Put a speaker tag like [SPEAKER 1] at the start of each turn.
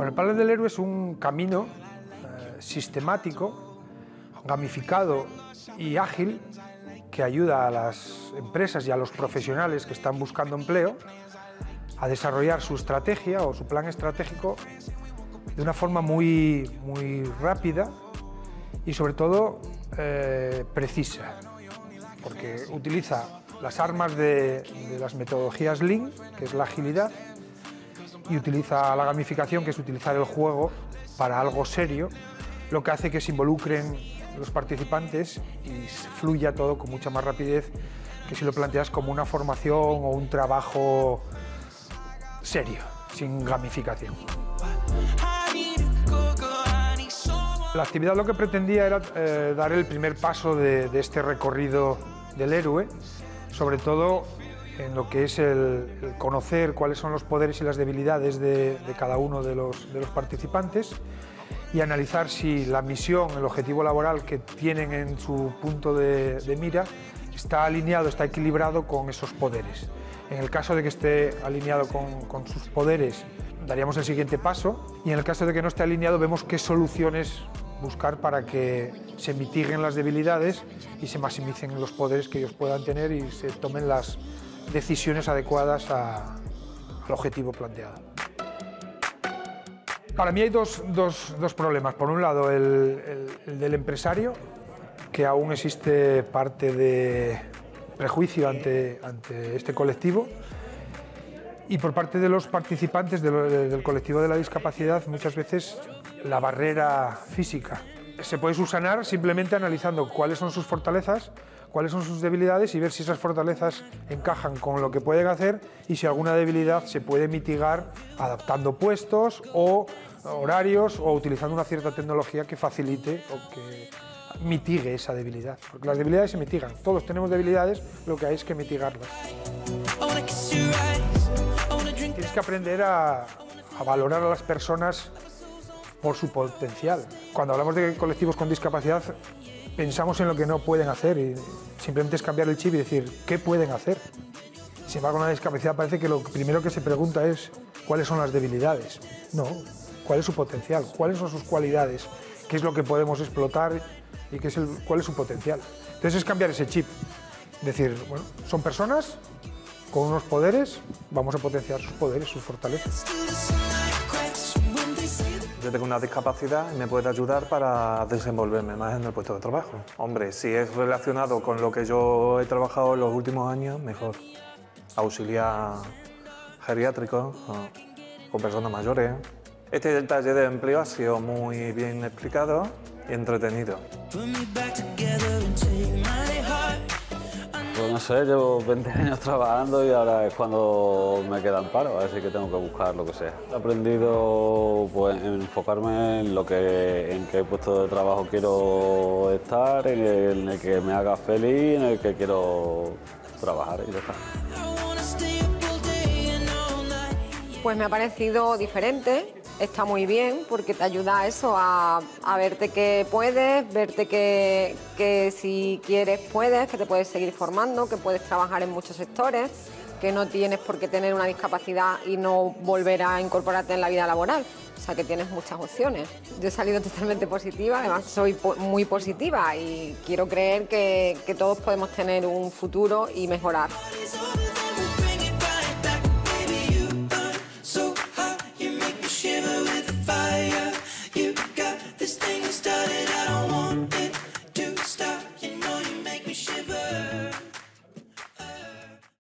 [SPEAKER 1] Bueno, el Padel del Héroe es un camino sistemático, gamificado y ágil que ayuda a las empresas y a los profesionales que están buscando empleo a desarrollar su estrategia o su plan estratégico de una forma muy rápida y sobre todo precisa, porque utiliza las armas de las metodologías Lean, que es la agilidad, y utiliza la gamificación, que es utilizar el juego para algo serio, lo que hace que se involucren los participantes y fluya todo con mucha más rapidez que si lo planteas como una formación o un trabajo serio, sin gamificación. La actividad lo que pretendía era dar el primer paso de este recorrido del héroe, sobre todo en lo que es el conocer cuáles son los poderes y las debilidades de cada uno de los participantes y analizar si la misión, el objetivo laboral que tienen en su punto de mira está alineado, está equilibrado con esos poderes. En el caso de que esté alineado con sus poderes, daríamos el siguiente paso, y en el caso de que no esté alineado, vemos qué soluciones buscar para que se mitiguen las debilidades y se maximicen los poderes que ellos puedan tener y se tomen las decisiones adecuadas al objetivo planteado. Para mí hay dos problemas. Por un lado, el del empresario, que aún existe parte de prejuicio ante este colectivo, y por parte de los participantes del colectivo de la discapacidad, muchas veces la barrera física. Se puede subsanar simplemente analizando cuáles son sus fortalezas, cuáles son sus debilidades y ver si esas fortalezas encajan con lo que pueden hacer y si alguna debilidad se puede mitigar adaptando puestos o horarios o utilizando una cierta tecnología que facilite o que mitigue esa debilidad. Porque las debilidades se mitigan, todos tenemos debilidades, lo que hay es que mitigarlas. Tienes que aprender a valorar a las personas por su potencial. Cuando hablamos de colectivos con discapacidad, pensamos en lo que no pueden hacer y simplemente es cambiar el chip y decir qué pueden hacer. Sin embargo, con una discapacidad parece que lo primero que se pregunta es cuáles son las debilidades. No, cuál es su potencial, cuáles son sus cualidades, qué es lo que podemos explotar y cuál es su potencial. Entonces es cambiar ese chip, decir, bueno, son personas con unos poderes, vamos a potenciar sus poderes, sus fortalezas.
[SPEAKER 2] Yo tengo una discapacidad y me puede ayudar para desenvolverme más en el puesto de trabajo. Hombre, si es relacionado con lo que yo he trabajado en los últimos años, mejor. Auxiliar geriátrico, con personas mayores. Este taller de empleo ha sido muy bien explicado y entretenido.
[SPEAKER 3] Pues no sé, llevo 20 años trabajando y ahora es cuando me queda en paro, así que tengo que buscar lo que sea. He aprendido pues, enfocarme en qué puesto de trabajo quiero estar, en el que me haga feliz, en el que quiero trabajar y ya está.
[SPEAKER 4] Pues me ha parecido diferente. Está muy bien porque te ayuda a eso, a verte que puedes, verte que si quieres puedes, que te puedes seguir formando, que puedes trabajar en muchos sectores, que no tienes por qué tener una discapacidad y no volver a incorporarte en la vida laboral. O sea, que tienes muchas opciones. Yo he salido totalmente positiva, además soy muy positiva y quiero creer que todos podemos tener un futuro y mejorar.